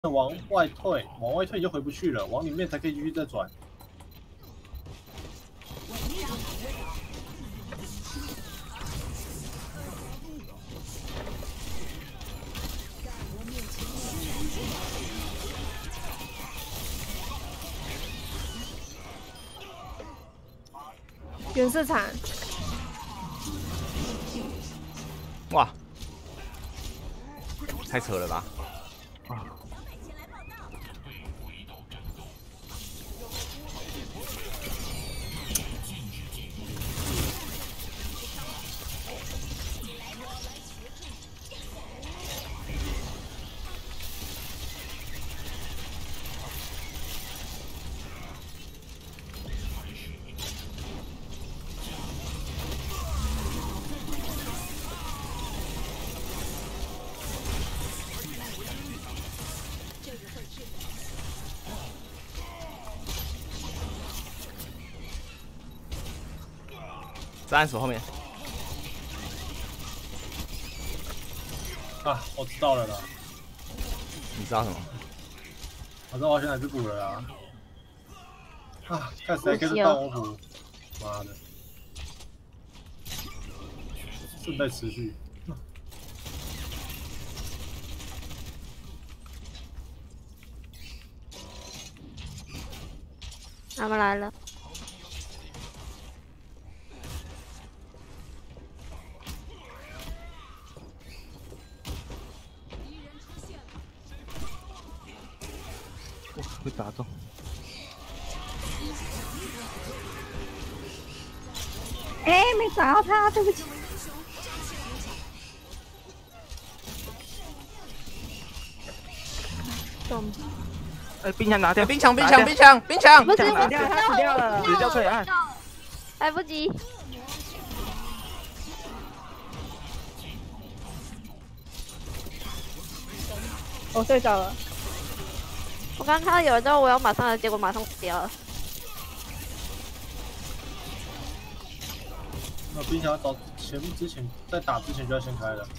往外退，往外退你就回不去了，往里面才可以继续再转。 原市场， 哇，太扯了吧！ 啊！ 在暗锁后面。 啊，我知道了啦。 你知道什么？ 我知道我要去哪去补了啦。啊，看谁可以帮我补。妈的，顺带持续。 他们来了。 被打中。 哎，没打到他，对不起。中。 哎，冰墙拿掉！ 冰墙！冰墙！冰墙！冰墙！ 不是， 拿掉，他死掉了，死掉退岸。 来不及。我睡着了。 我刚看到有人之后，我要马上的，结果马上死掉了。 那冰墙早之前在打之前就要先开了，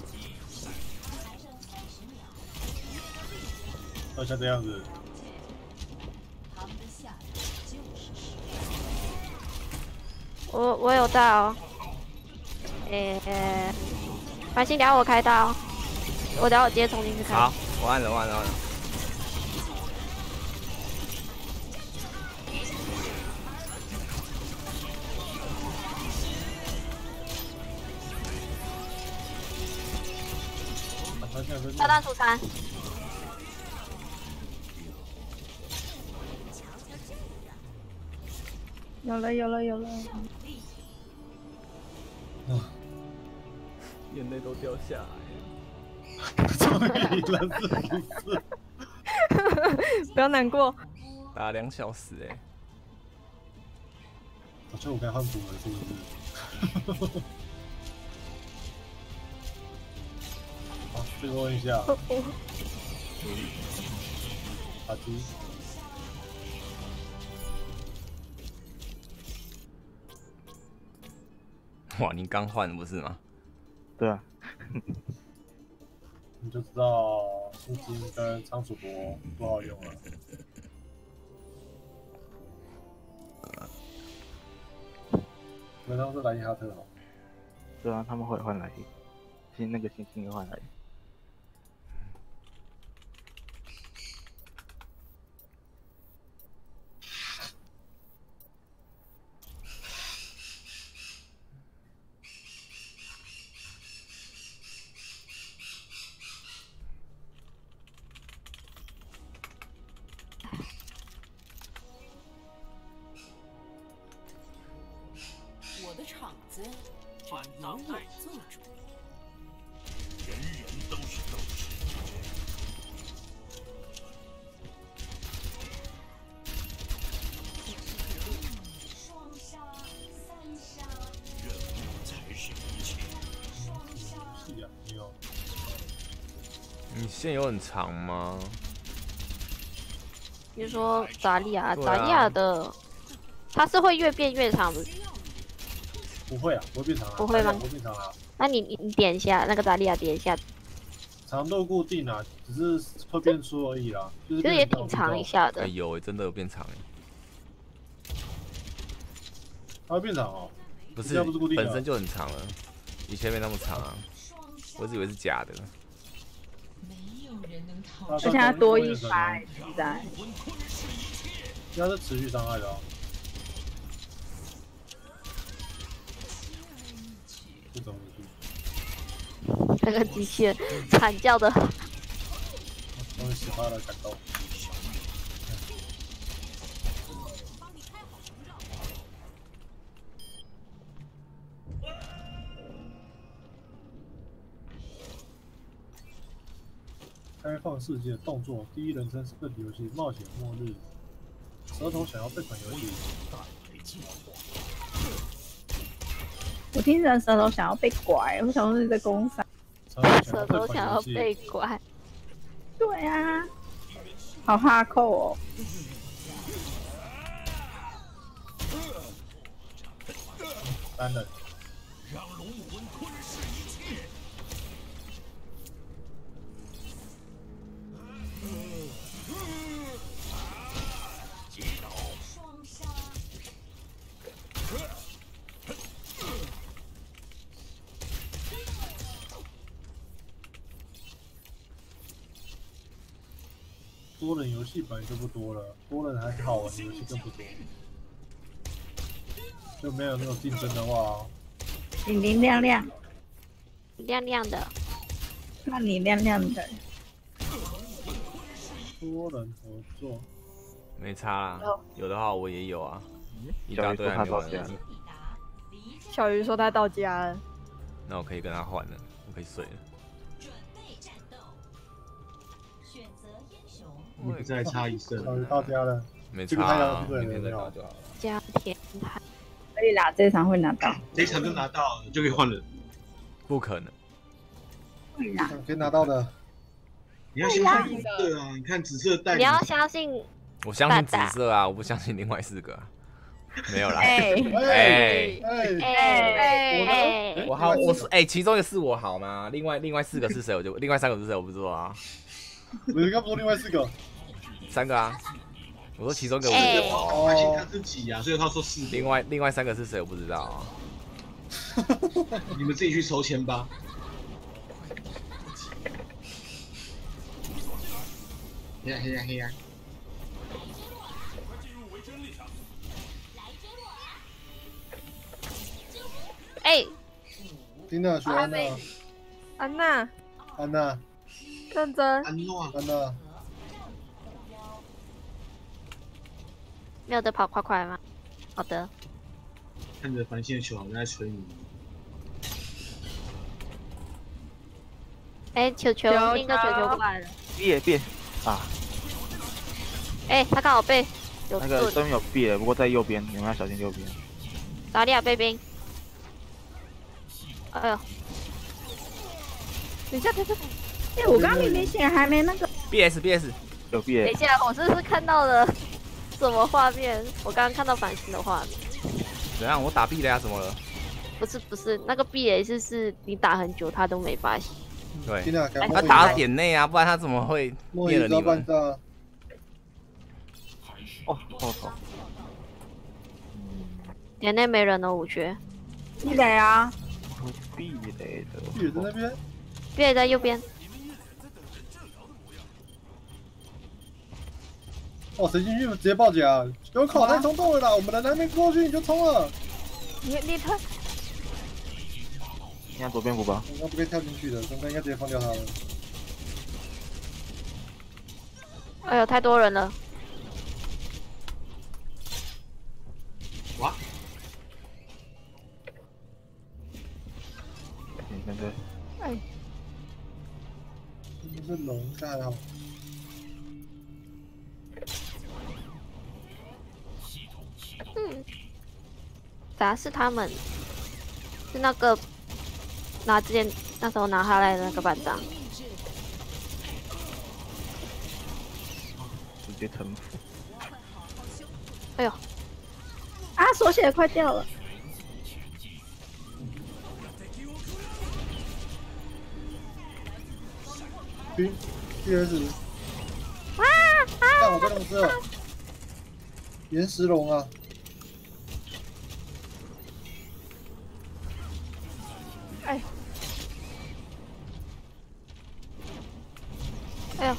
要像这样子。 我有到，反正等下我开刀，我等下直接冲进去开。 好，我按了，我按了，我按了。 炸弹出山。有了。 眼泪都掉下来了。 终于赢了，是不是？ 不要难过。 打2小时哎。 我觉得我该换补了，是不是？好，这个问一下。打击。 哇，你刚换的不是吗？ 对啊。 你就知道心机跟仓鼠博不好用了。可能是莱因哈特好。 对啊，他们会换来那个星星换来。 我的场子只由我做主。 人人都是斗士。 双杀、三杀， 任务才是一切。 双杀。 是呀，你有。 你线有很长吗？ 比如说达利亚，达利亚的，它是会越变越长的。 不会啊，不会变长啊。 不会吗？ 不会变长啊。 那你点一下那个达利亚，点一下。 长度固定啊，只是会变粗而已啦。就是其实也挺长一下的。 哎有真的有变长哎。 它会变长哦。 不是， 不是固定的本身就很长了，以前没那么长啊。我一直以为是假的。 而而且它多一发，现在。 它是持续伤害的哦。不怎么去。 那个机器人惨叫的。 终于18了，感动。开放世界动作第一人称设计游戏《冒险末日》，舌头想要这款游戏。 我听着舌头想要被拐，我想说是在公司。 舌头想要被拐。 对啊，好哈扣哦。 单人。 让龙魂吞噬一切。击倒。 双杀。 多人游戏本来就不多了，多人还好玩的游戏更不多，就没有那种竞争的话， 明明亮亮， 亮亮的， 那你亮亮的。 多人合作没差啦，有的话我也有啊，一大堆还没玩呢。 小鱼说他到家了， 那我可以跟他换了，我可以睡了。 你不再差一胜， 小鱼到家了， 没差啊，明天再打就好了。 加甜台可以啦，这一场会拿到， 这一场就拿到了，就可以换人。 不可能， 会啦， 可以拿到的。 你要相信紫色啊！你看紫色带你要相信， 我相信紫色啊，我不相信另外4个、啊。没有啦，我好，我是其中一个是我好吗？另外4个是谁？我就另外3个是谁？我不知道啊。 你刚说另外4个 ？3个啊，我说其中一个我有好，发现他自己啊，所以他说4个。 另外3个是谁？我不知道啊。 你们自己去筹钱吧。黑呀黑呀黑呀！ 哎， 丁娜选安娜， 安娜， 安娜， 认真， 安诺， 安娜， 没有得跑快快吗？好的。 看着繁星的球好像在捶你。 哎，球球，另一个球球过来了。 变啊！ 哎，他刚好被有那个对面有壁了，不过在右边，你们要小心右边。 达利亚被冰。哎呦！等一下， 哎，我刚刚明显还没那个。 BS 有 BS。 等一下，我是看到了什么画面？我刚刚看到繁星的画面。 怎样？我打 B 了呀？怎么了？ 不是，那个 BS 是你打很久他都没发现。 对，他打到点内啊，不然他怎么会灭了你们？ 哦， 点内没人了，我觉得。 壁垒啊！ 壁垒的。 壁垒在那边。 壁垒在右边。 哦，谁进去直接爆甲？有口太冲动了啦！我们人还没过去你就冲了。 你他。 你看左边补吧。 刚刚不可以跳进去的，刚刚应该直接放掉他了。 哎呦，太多人了。 哇！ 现在。 哎。 这是龙，这还好。 咋是他们？是那个之前那时候拿下来的那个板章。 直接臣服。 哎呦！ 啊，手写快掉了。 冰 PS。干我被弄死了，岩石龙啊！ 哎呦，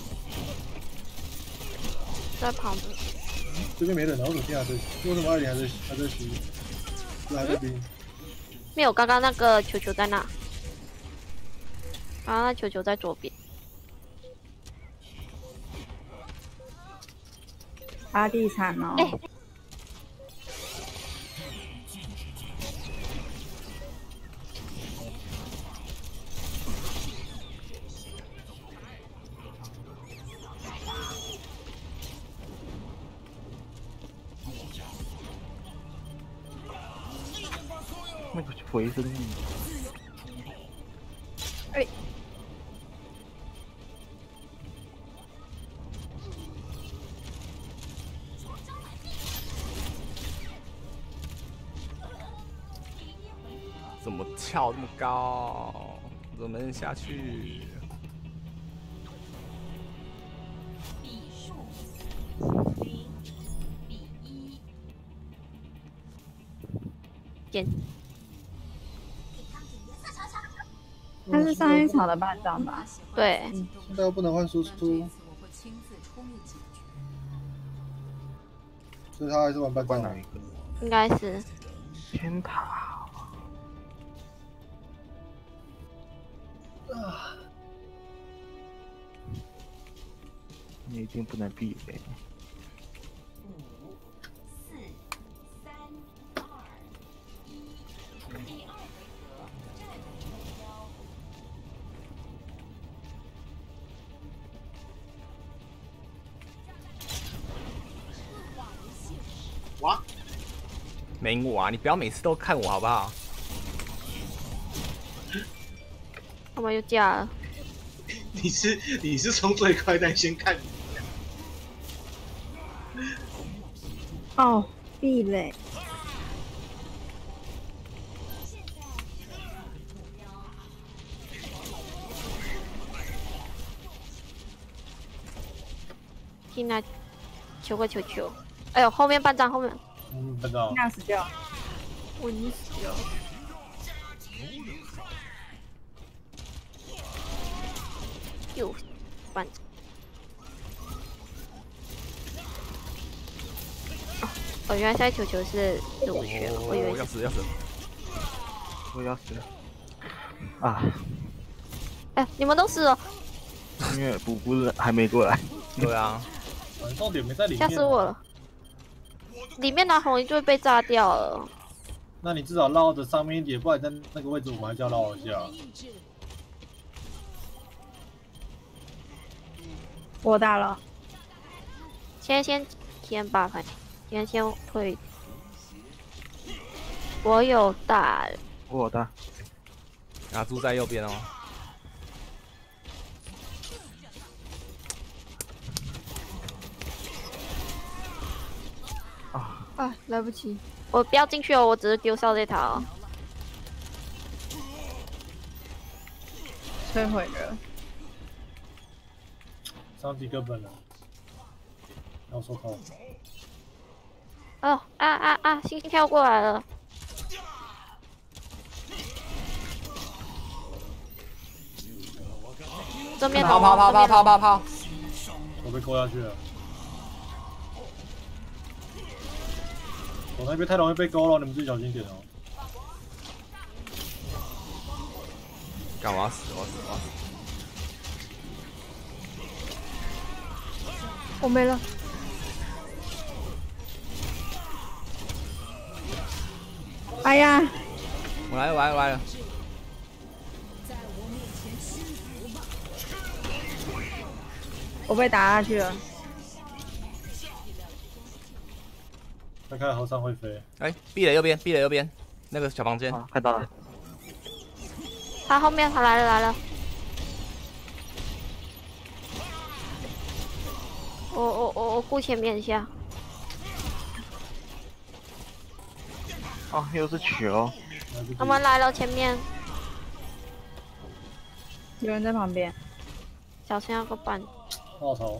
在旁边。 这边没人啊，我怎么进来这？为什么艾琳还在吸？还在冰？ 没有，刚刚那个球球在那。刚刚那球球在左边。 阿地惨哦。 哎那个回声。 哎。 怎么跳这么高？怎么能下去？ 比数0比1。 点。 他是上一场的班长吧？ 对。 现在又不能换输出，所以他还是玩班长。 哪一个？ 应该是。 天塔。你一定不能避雷。 5、4、3、2、1，第2回合战斗目标。 哇！ 没我啊！你不要每次都看我好不好？ 他们又架了。 你是冲最快，但先看你。 哦，避雷。 听他求个球球。哎呦，后面班长后面。 班长。 那死掉。 我已经死掉了。又班长。哦，原来现在球球是入血，我以为要死要死。 我要死了。啊！ 哎，你们都死了。 因为补补还没过来。 对啊。 重点没在里面。 吓死我了！里面拿红衣就会被炸掉了。 那你至少绕着上面一点，不然在那个位置我们还是要绕一下。 我打了。 先把反，先退。我有打。 我有打。 啊，猪在右边哦。 啊，来不及！我不要进去哦，我只是丢掉这套。 摧毁了。 上几个本了，要收口。 哦星星跳过来了。正面跑！ 我被勾下去了。我那边太容易被勾了，你们自己小心点哦。 干嘛死？ 我没了。 哎呀！ 我来了。 我被打下去了。 再看和尚会飞。 哎，壁垒右边，那个小房间。 看到了。 他后面，他来了。我顾前面一下。 哦，又是球。 他们来了，前面。 有人在旁边。 小心那个板， 报仇。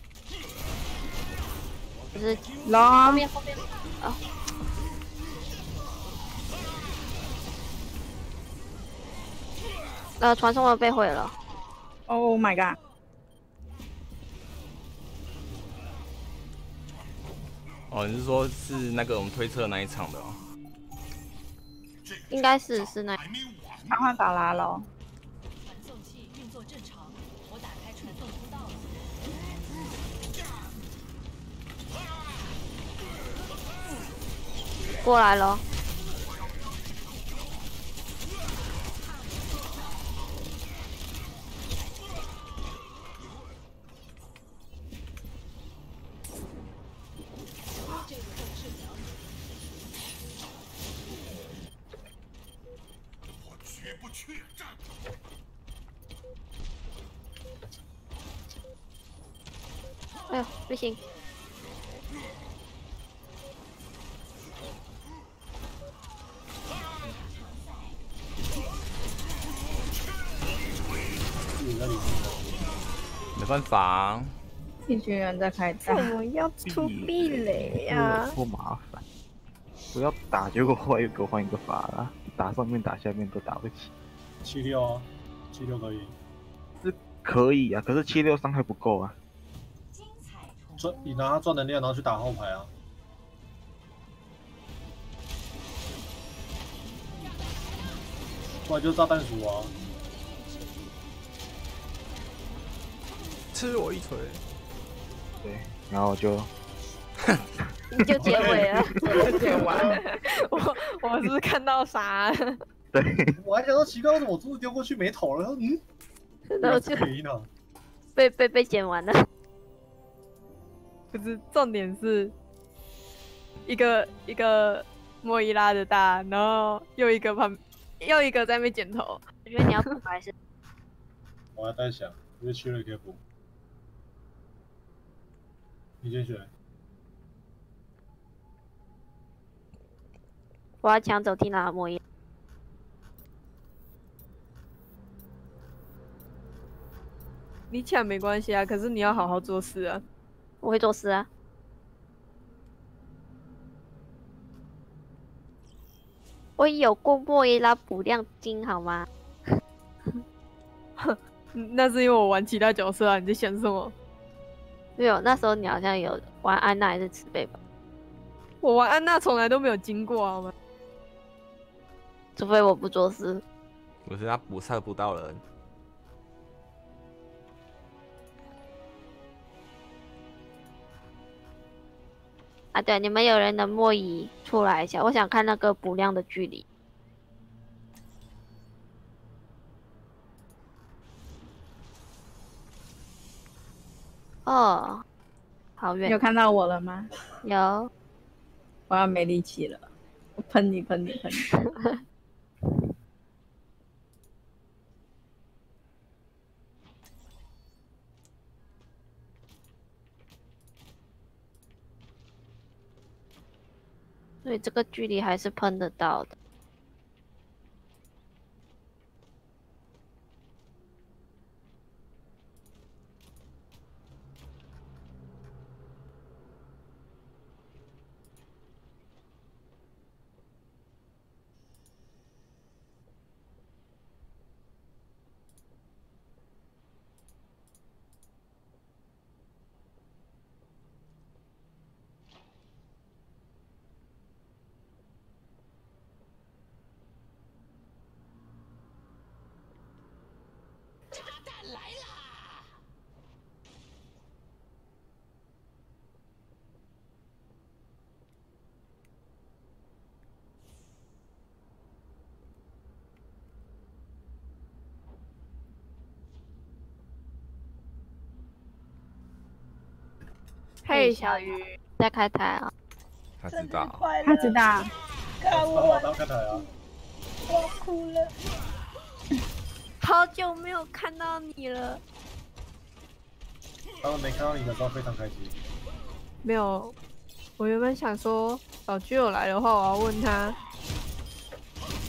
就是后龙面哦。传送门被毁了。 ，Oh my god！ 哦，你是说是那个我们推测那一场的哦？ 应该是那。 他换法拉喽。 传送器运作正常，我打开传送通道了。 过来了。 我绝不怯战。 哎呦，不行！ 没办法、啊， 一群人在开战， 我要出避雷呀！ 多麻烦！我要打，结果后来又给我换一个法啦，打上面打下面都打不起。 76啊，76可以。 是可以啊，可是76伤害不够啊。 你拿它赚能量，然后去打后排啊。不然就是炸弹鼠啊。 吃我一锤。 对，然后就你就结尾了， 剪完。我是不是看到啥？ 对， 我还想说奇怪，为什么我珠子丢过去没头了？ 然后就原因呢？ 被剪完了。 不是，重点是一个莫伊拉的大，然后又一个在那边剪头。 我觉得你要补还是？ 我还在想，因为缺了可以补。你先选。 我要抢走缇娜的莫伊。 你抢没关系啊，可是你要好好做事啊。 我会做事啊。我有过莫伊拉补亮金好吗？ 那是因为我玩其他角色啊，你在想什么？ 没有，那时候你好像有玩安娜还是慈悲吧？ 我玩安娜从来都没有经过好吗？ 除非我不做事。 我是他补测不到人。 啊，对，你们有人能莫伊出来一下，我想看那个补亮的距离。哦，好远。 有看到我了吗？ 有。 我要没力气了，我喷你！ 所以这个距离还是喷得到的。 嘿，小鱼， 在开台啊！ 他知道， 他知道。 我当开台啊！ 我哭了。 好久没有看到你了。 当没看到你的时候非常开心。 没有，我原本想说老居友来的话，我要问他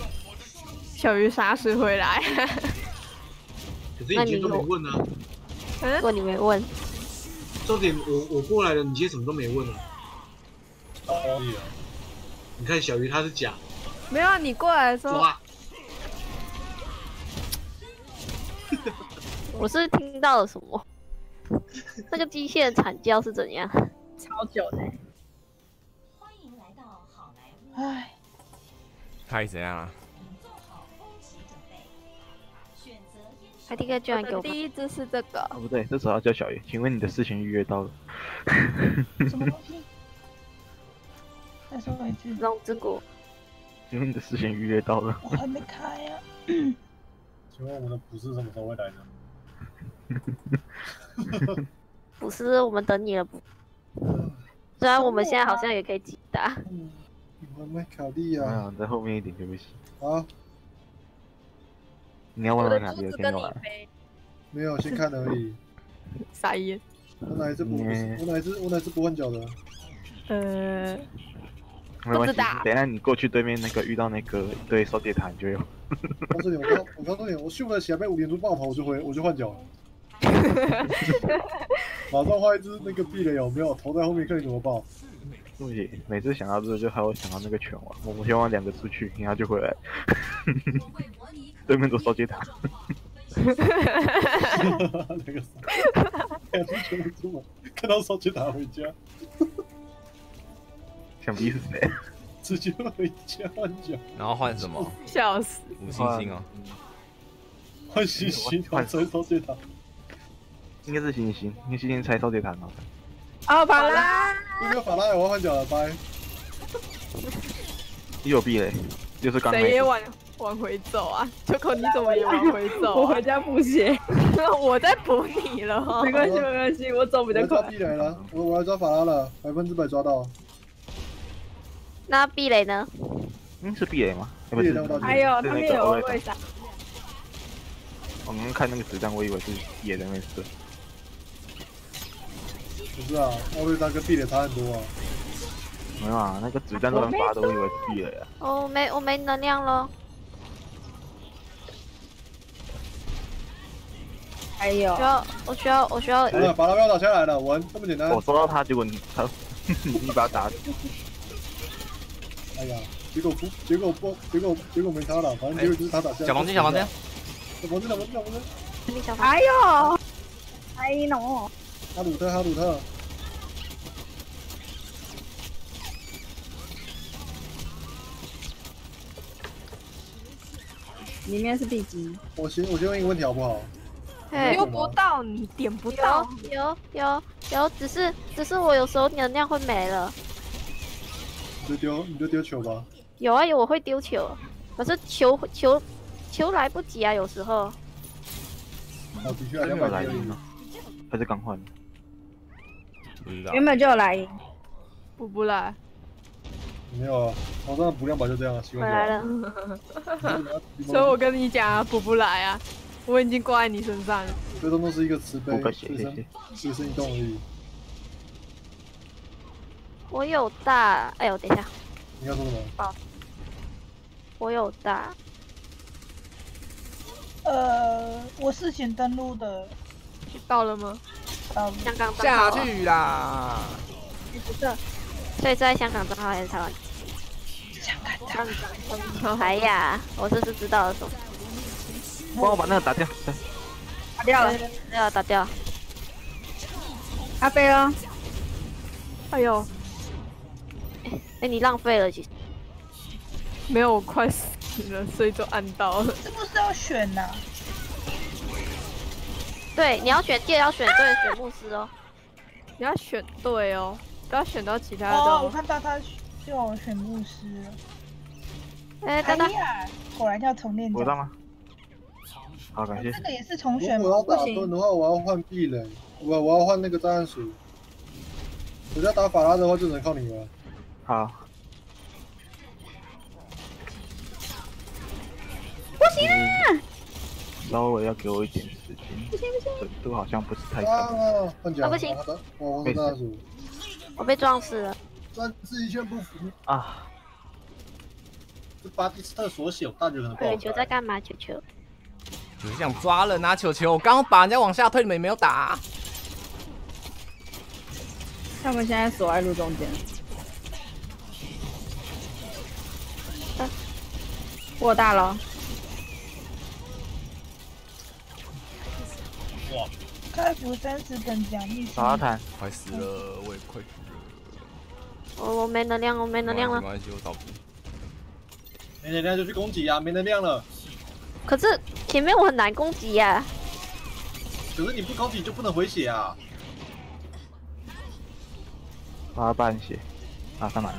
小鱼啥时回来。 可是你今天都没问啊。 如果你没问， 重点我过来了，你今天什么都没问啊？ 哦， 你看小鱼他是假， 没有啊，你过来的时候， 哇， 我是听到了什么？那个机械惨叫是怎样？ 超久的。 欢迎来到好莱坞， 唉， 他怎样啊？ 做好攻击准备，选择烟他第一个居然给我第一只是这个， 啊不对，这时候要叫小鱼。请问你的事情预约到了？ 什么东西？再说一次， 龙之谷， 请问你的事情预约到了？ 我还没开呀。 请问我们的捕师什么时候会来呢？ 不是我们等你了不？虽然我们现在好像也可以击打， 我没考虑啊。 啊，在后面一点，对不起。 啊， 你要我问哪里有的珠子跟先用来？ 你飞， 没有，先看而已。 傻眼。 我哪一只不？我哪一只不换脚的？ 没关系不知道， 等一下你过去对面那个遇到那个对烧结塔你就有。 告诉你，我告诉你，我秀了起来被5连珠爆头，我就换脚了。马上换一只那个壁垒有没有？头在后面看你怎么爆。 对不起，每次想到这个就还会想到那个拳王，我们先玩2个出去，然后就回来。对面都烧结塔。 那个两只全部出门，看到烧结塔回家， 想必是谁？ 直接回家换脚， 然后换什么？ 笑死！ 5星星哦。 换星星，换拆烧结塔。 应该是星星，因为星星拆烧结塔嘛。 哦，法拉， 那个法拉我要换脚了，拜。 也有壁垒，就是刚谁也往回走啊？秋口你怎么也往回走、啊？ 我回家补血。 我在补你了、哦。 没关系，没关系，我走比较快。 我要抓壁垒了，我要抓法拉了，100%抓到。 那壁垒呢？ 是壁垒吗？不是， 壁垒到还有他是那们有个欧瑞为啥？ 我刚刚看那个子弹，我以为是野的那射。 不是啊，奥瑞莎跟壁垒差很多啊。 没有啊，那个子弹乱发的，我以为是壁垒啊。 哦，我没能量了。 还有， 我需要。 好了，把他不要打下来了，玩这么简单。 我抓到他，结果你把他打死。 哎呀，结果没他了，反正结果就是他打下来。 小房间， 小房间。 哎呦，哎喏， 哈鲁特。 里面是地基。 我先问一个问题好不好？ 嘿丢不到，你点不到。 有，只是我有时候能量会没了。 你就丢球吧。 有啊，我会丢球，可是球来不及啊，有时候。 哦，的确真的有来 200 赢吗？还是刚换？ 不知道。 原本就有来赢。 不来。 没有啊，网上的补量版就这样，习回惯来了。 所以我跟你讲啊，补不来啊，我已经挂在你身上了。 最终都是一个慈悲， 谢谢。 随身移动而已。 我有大，哎呦，等一下。 你要说什么？ 哦，我有大。 我事前登录的。 到了吗？ 香港下去啦。 不是，所以是在香港账号还是台湾？ 香港账号。哎呀，我这是知道了什么？ 帮我把那个打掉。 打掉了。 打掉。 阿飞哦。 哎呦， 哎，你浪费了，其实。 没有，我快死了，所以就按到了。 这不是要选呐？ 对，你要选，记得要选对，选牧师哦。 你要选对哦，不要选到其他的。 哦，我看到他就选牧师了。 哎，等等。 果然要重练。 我到吗？好，感谢。 这个也是重选吗？ 我要打盾的话，我要换壁垒，我要换那个炸弹鼠。我要打法拉的话，就只能靠你了。 好。 不行啊！ 稍微要给我一点时间。不行，程度好像不是太高。 啊，换脚。 不行。 我是炸弹鼠。 我被撞死了。 战士一圈不服啊！ 这巴蒂斯特所写，我大觉得很不好。 球在干嘛？球。 你想抓人啊，球球！我刚刚把人家往下推，你们也没有打、啊。 他们现在锁在路中间。过大了。 哇！ 开服30等奖励。 沙滩快死了，我也快死了。 我没能量，我没能量了。 没关系，我找补。 没能量就去攻击啊，没能量了。 可是前面我很难攻击呀、 可是你不攻击就不能回血啊。 8半血，啊，干嘛？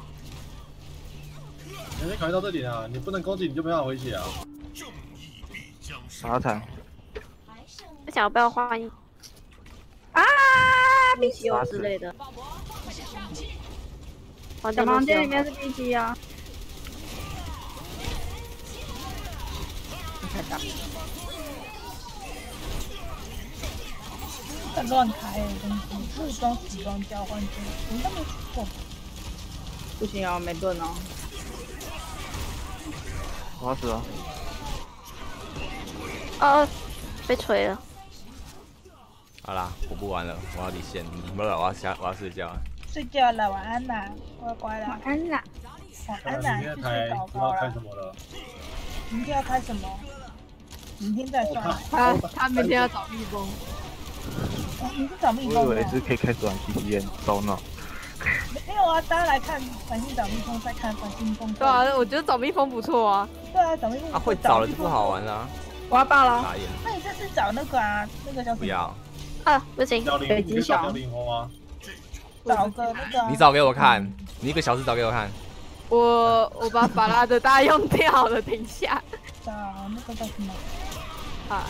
你先考虑到这点啊，你不能攻击你就没办法回血啊。 沙滩。 我想要不要换一啊， 冰球之类的？ 小房间里面是 B G 啊。太大。 在乱开的东西，木桩、死桩交换机，我们都没出过。 不行啊，没盾哦。 我要死了。 被锤了。 好啦，我不玩了，我要离线。不是，我要睡觉了。 睡觉了，晚安啦，乖乖啦。 晚安啦。 晚安啦， 明天台不知道开什么了。 明天要开什么？明天再算。 他明天要找蜜蜂。 你是找蜜蜂？ 我以为是可以开始玩 TTN 烧脑。 没有啊，大家来看繁星找蜜蜂，再看繁星蜂。 对啊，我觉得找蜜蜂不错啊。 对啊，找蜜蜂。 啊，会找了就不好玩了。 我要爆了。 那你这次找那个啊，那个叫什么？ 不要。 啊，不行。 北极小。 找个那个。 你找给我看，你1个小时找给我看。 我把法拉的大用掉了，等一下。 找那个叫什么？ 啊。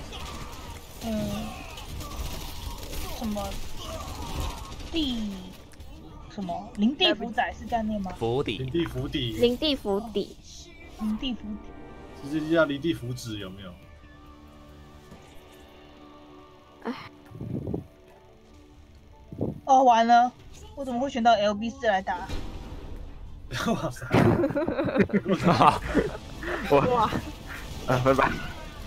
什么什么林地福仔是这样念吗？ 福底。 林地福底。 林地福底。 林地福底。 直接叫林地福祉有没有？ 哎。 哦，完了，我怎么会选到 LB4 来打？ 哇塞！ 哇！拜拜。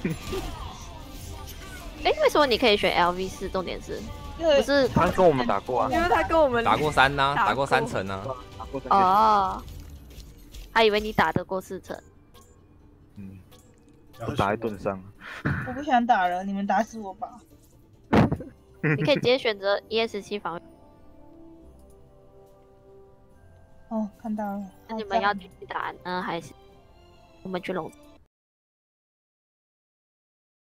哎，为什么你可以选 LV4？重点是，不是他跟我们打过啊？ 因为他跟我们打过3呐，打过3层啊。 哦，还以为你打得过4层。 我打在盾上。 我不想打了，你们打死我吧。 你可以直接选择 ES7防御。 哦，看到了。 那你们要继续打呢，还是我们去笼子？